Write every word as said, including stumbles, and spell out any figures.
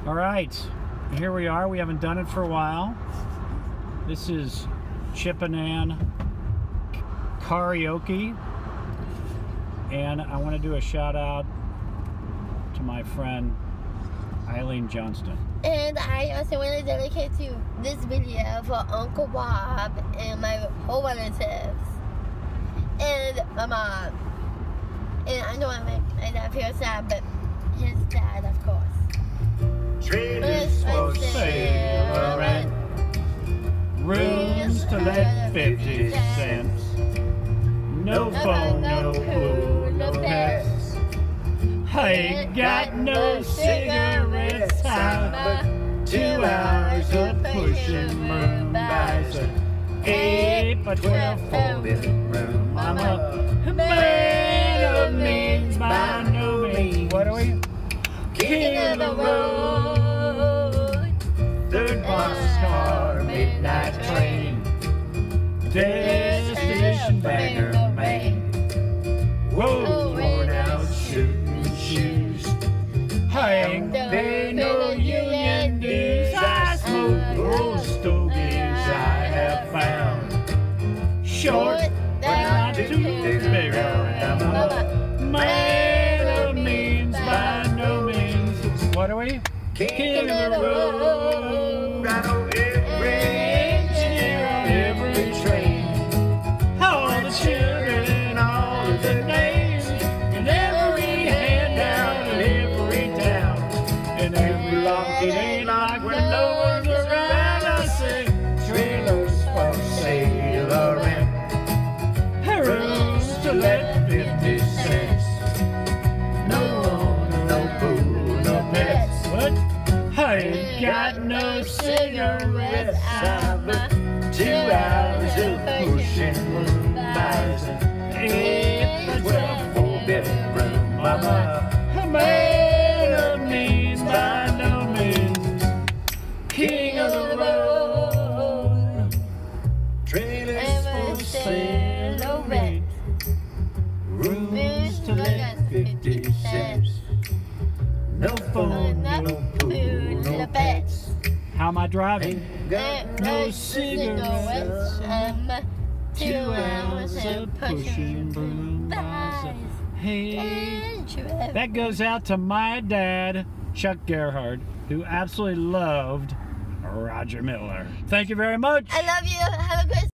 All right, here we are. We haven't done it for a while. This is Chip and Ann karaoke, and I want to do a shout out to my friend Eileen Johnston. And I also want to dedicate to this video for Uncle Bob and my whole relatives and my mom. And I know I make my dad feel sad, but his dad, of course. Trailers for sale, rent, rooms to let fifty cents. No phone, no pool, no pets. I ain't got no cigarettes. I'm two hours of pushing room buys an eight by twelve four-bedroom room. I'm a man of means by no means. What are we? King of the road. Third boxcar, midnight train. Destination Bangor, Maine. Whoa, worn out shooting shoes. I ain't pay no union dues. I smoke old stogies I have found. Short, but not too big. I'm a man of means by no means. What are we? King of the road. I know every engineer on every train. All the children, all of the names, and every handout in every town, and every lock it ain't locked when no one's around. I say trailers for sale or rent, rooms to let fifty cents. No owner, no pool, no pets. What? I ain't got no cigarettes. I'm two hours of pushing room buys an eight by twelve four-bedroom. I'm a man of means by no means. King of the road. Trailers for sale or rent, rooms to let fifty cents. No phone, no pool, no pets. How am I driving? Got no cigarettes. I'm Two hours of pushing broom buys. Hey, that goes out to my dad, Chuck Gerhard, who absolutely loved Roger Miller. Thank you very much. I love you. Have a great